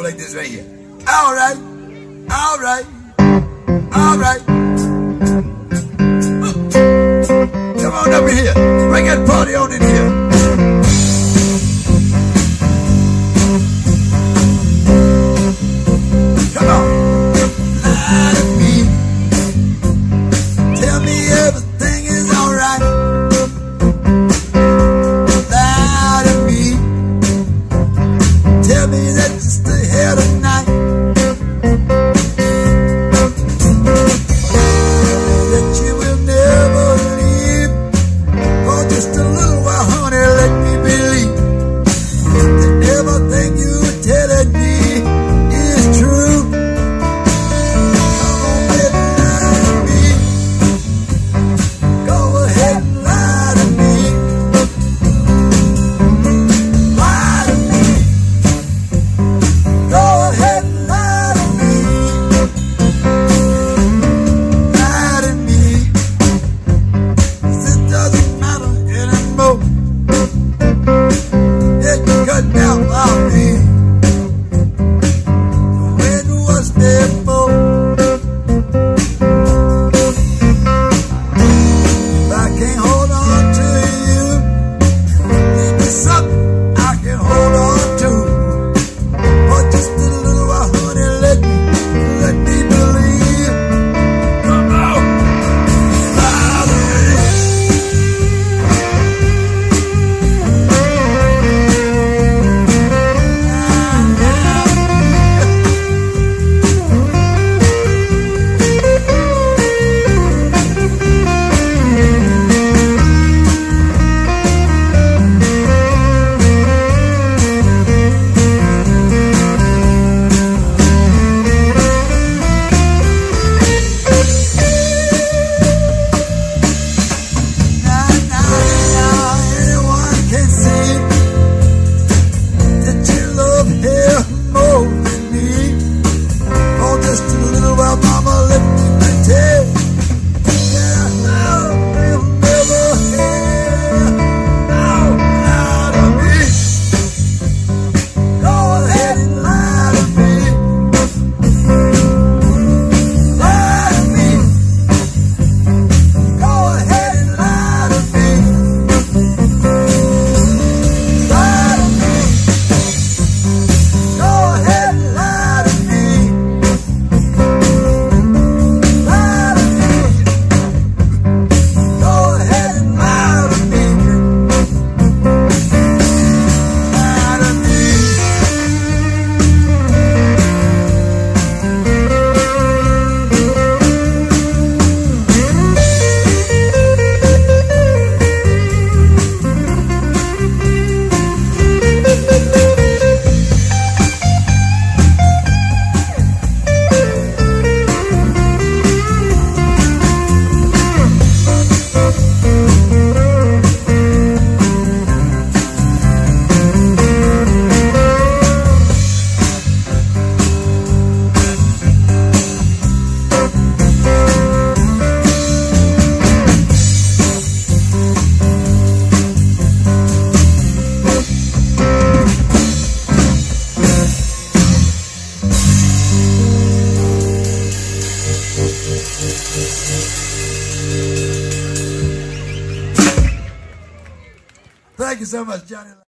like this right here. All right, all right, all right. Come on over here. Bring that party on in here. Come on. Lie to me. Tell me everything is all right. Lie to me. Tell me that you stay here tonight. That you will never leave. For just a little while, honey, let me believe that everything you were telling me is true. Come on, baby, lie to me. Go ahead and lie to me. Lie to me. Go ahead and lie to me. Lie to me. 'Cause it doesn't matter anymore. It cut down by me. When was before? If I can't hold on to you, give me something I can hold on to. For just a little while, honey, let me believe. Come on, lie to me. Now, anyone can see that you love him more than me. Oh, just a little while, mama, let me tell you. Yeah, I'll never hear. No, lie to me. Go ahead and lie to me. Lie to me. Go ahead and lie to me. Lie to me. Go ahead and lie to me. Lie to me. Go ahead and lie to me. Lie to me. Thank you so much, Jonny Lang.